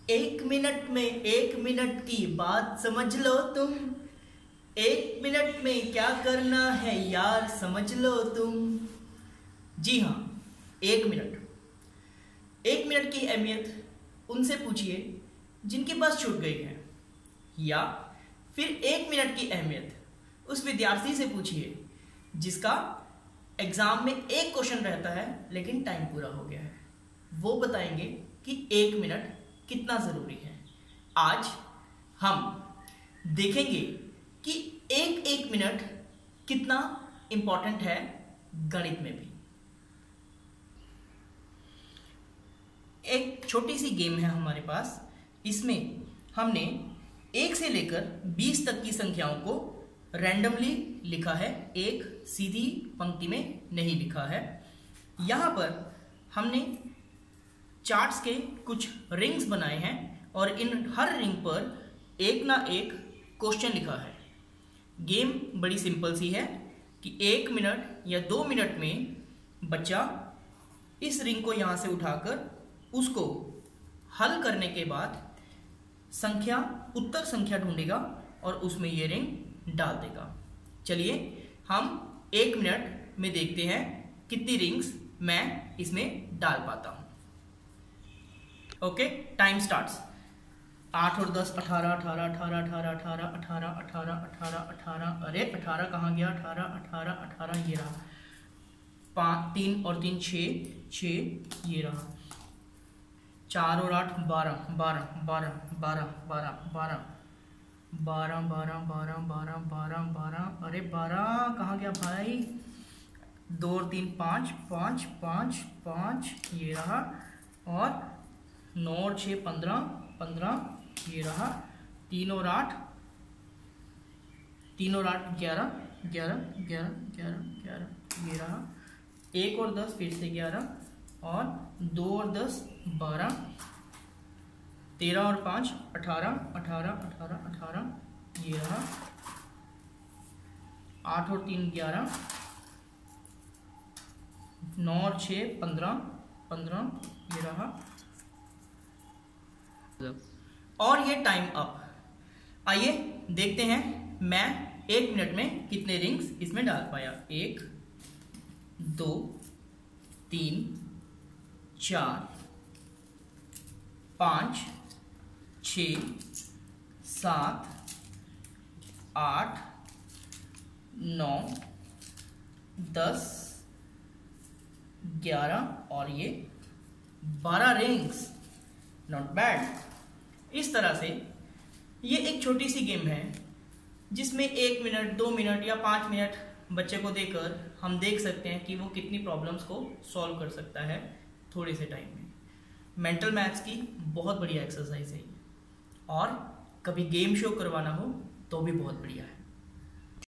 1 minute में 1 minute की बात समझ लो तुम। 1 मिनट में क्या करना है यार समझ लो तुम। जी हाँ, 1 मिनट। 1 मिनट की अहमियत उनसे पूछिए जिनके पास छूट गई है, या फिर 1 मिनट की अहमियत उस विद्यार्थी से पूछिए जिसका एग्जाम में एक क्वेश्चन रहता है लेकिन टाइम पूरा हो गया है। वो बताएंगे कि 1 मिनट कितना जरूरी है। आज हम देखेंगे कि एक मिनट कितना इंपॉर्टेंट है गणित में भी। एक छोटी सी गेम है हमारे पास। इसमें हमने 1 से लेकर 20 तक की संख्याओं को रैंडमली लिखा है, एक सीधी पंक्ति में नहीं लिखा है। यहाँ पर हमने चार्ट्स के कुछ रिंग्स बनाए हैं और इन हर रिंग पर एक ना एक क्वेश्चन लिखा है। गेम बड़ी सिंपल सी है कि 1 मिनट या 2 मिनट में बच्चा इस रिंग को यहाँ से उठाकर उसको हल करने के बाद उत्तर संख्या ढूंढेगा और उसमें ये रिंग डाल देगा। चलिए हम 1 मिनट में देखते हैं कितनी रिंग्स मैं इसमें डाल पाता हूं। Okay, time starts. 8 और 10 18 18 18 18 18 18 18 18 18। अरे 18 कहाँ गया? 18 18 18 ये रहा। 5 3 और 3 6 6 ये रहा। 4 और 8 12 12 12 12 12 12 12 12 12 12 12 12। अरे 12 कहाँ गया भाई? 2 और 3 5 5 5 5 ये रहा। और 9 और 6 15 15 ये रहा। 3 और 8 11 11 11 11 11 ये रहा। 1 और 10 फिर से 11 और 2 और 10 12। 13 और 5 18 18 18 18 ये रहा। 8 और 3 11। 9 और 6 15 15 ये रहा। और ये टाइम अप। आइए देखते हैं मैं 1 मिनट में कितने रिंग्स इसमें डाल पाया। 1 2 3 4 5 6 7 8 9 10 11 और ये 12 रिंग्स। Not bad. इस तरह से ये एक छोटी सी गेम है जिसमें 1 मिनट 2 मिनट या 5 मिनट बच्चे को देकर हम देख सकते हैं कि वो कितनी प्रॉब्लम्स को सॉल्व कर सकता है थोड़े से टाइम में। मेंटल मैथ्स की बहुत बढ़िया एक्सरसाइज है और कभी गेम शो करवाना हो तो भी बहुत बढ़िया है।